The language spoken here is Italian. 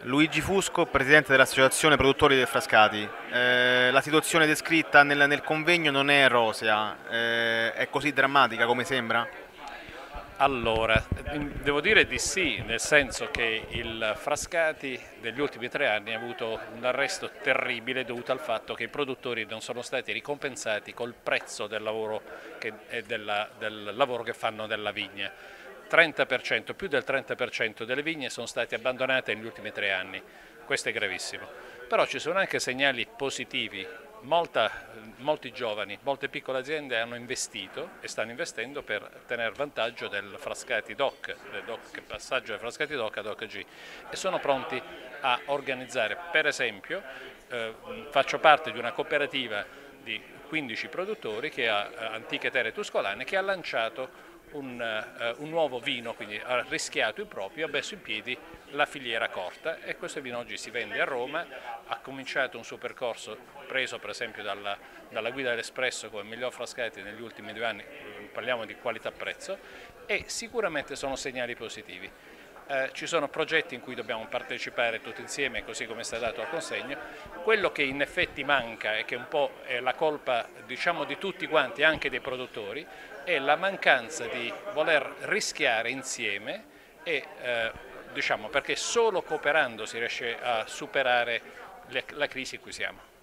Luigi Fusco, presidente dell'Associazione Produttori dei Frascati. La situazione descritta nel convegno non è rosea, è così drammatica come sembra? Allora, devo dire di sì, nel senso che il Frascati negli ultimi 3 anni ha avuto un arresto terribile dovuto al fatto che i produttori non sono stati ricompensati col prezzo del lavoro del lavoro che fanno nella vigna. 30%, più del 30% delle vigne sono state abbandonate negli ultimi 3 anni, questo è gravissimo. Però ci sono anche segnali positivi. Molti giovani, molte piccole aziende hanno investito e stanno investendo per tenere vantaggio del Frascati del passaggio dai Frascati DOC ad OCG e sono pronti a organizzare, per esempio, faccio parte di una cooperativa di 15 produttori che ha Antiche Terre Tuscolane che ha lanciato un nuovo vino, quindi ha rischiato il proprio, ha messo in piedi la filiera corta e questo vino oggi si vende a Roma, ha cominciato un suo percorso preso per esempio dalla guida dell'Espresso come miglior Frascati negli ultimi 2 anni, parliamo di qualità-prezzo e sicuramente sono segnali positivi. Ci sono progetti in cui dobbiamo partecipare tutti insieme, così come è stato dato al consegno. Quello che in effetti manca e che un po' è la colpa diciamo, di tutti quanti, anche dei produttori, è la mancanza di voler rischiare insieme e diciamo, perché solo cooperando si riesce a superare la crisi in cui siamo.